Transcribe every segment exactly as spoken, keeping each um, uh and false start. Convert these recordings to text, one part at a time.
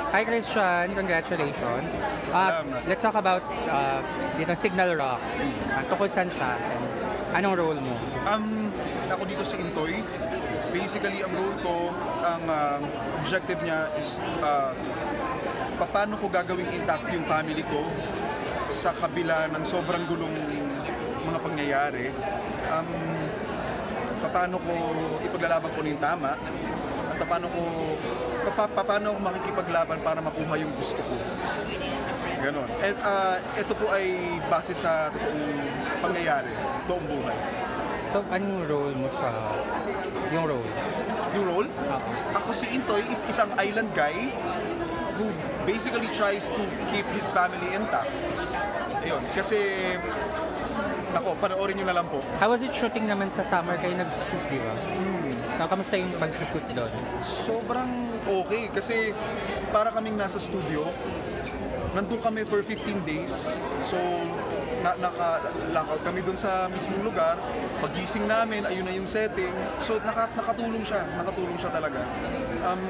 Hi Christian, congratulations. Uh, let's talk about uh, dito Signal Rock. Uh, tukol saan siya? And anong role mo? Um, ako dito si Intoy. Basically, ang role ko, ang uh, objective niya is uh, paano ko gagawing intact yung family ko sa kabila ng sobrang gulong mga pangyayari. Um, paano ko ipaglalaban ko ng tama at paano ko pa, paano ako makikipaglaban para makuha yung gusto ko. Ganon. At uh, ito po ay base sa totoong pangyayari, totoong buhay. So, anong role mo sa yung role? Yung role? Uh-huh. Ako si Intoy is isang island guy who basically tries to keep his family intact. Ayun, kasi nako, panoorin nyo na lang po. How was it shooting naman sa summer kayo nag-shoot, di ba? Hmm. So, kamusta yung pag-shoot doon? Sobrang okay kasi para kaming nasa studio. Nandun kami for fifteen days. So, na naka-lockout kami dun sa mismong lugar. Paggising namin, ayun na yung setting. So, naka nakatulong siya. Nakatulong siya talaga. Um,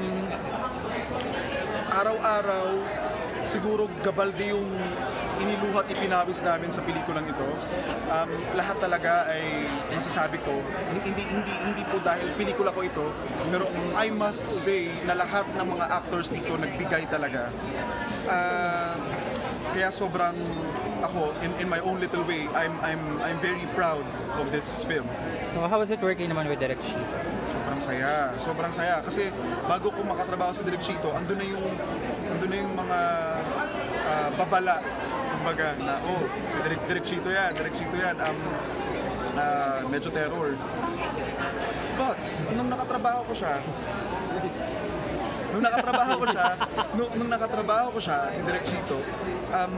araw-araw, siguro gabalde yung iniluhat, ipinawis namin sa pelikulang ito. Um, lahat talaga ay masasabi ko, hindi hindi hindi po dahil pelikula ko ito, pero I must say na lahat ng mga actors dito nagbigay talaga. Uh, kaya sobrang ako in in my own little way, I'm I'm I'm very proud of this film. So how was it working naman with Direk Chito? Sobrang saya, sobrang saya kasi bago ko makatrabaho sa Direk Chito, andun na yung andun na yung mga uh, babala kumbaga na oh, si Direk, Direk Chito yan, Direk Chito yan, um, na uh, medyo terror. But, nung nakatrabaho ko siya, nung nakatrabaho ko siya, nung, nung nakatrabaho ko siya, si Direk Chito, um,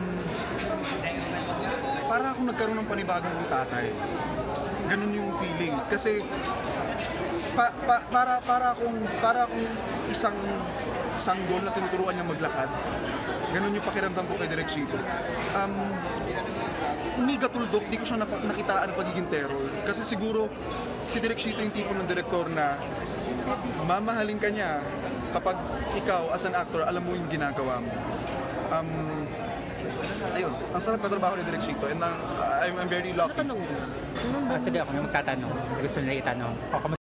para akong nagkaroon ng panibagong tatay. Ganun yung feeling. Kasi, pa, pa, para, para akong, para akong isang sanggol na tinuturuan niya maglakad. Ganun yung pakiramdam ko kay Direk Chito. Um, hindi gatuldok, di ko siya nakitaan ng pagiging terror. Kasi siguro, si Direk Chito yung tipo ng direktor na mamahalin ka niya kapag ikaw, as an actor, alam mo yung ginagawa mo. Um, ayun, ang sarap katrabaho ni Direk Chito and uh, I'm, I'm very lucky. Ah, sige, ako na magtatanong. Gusto nila itanong.